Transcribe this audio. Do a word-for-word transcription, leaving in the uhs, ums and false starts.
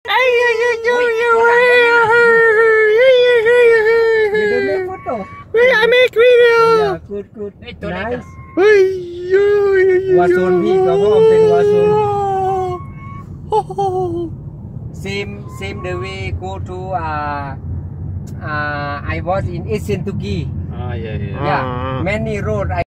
I make video. Yeah, good, good. Nice. Wasunพี่ก็พร้อมเป็นวาซุน same same the way go to uh uh I was in Asian Turkey. Ah, yeah, yeah. Yeah, many road I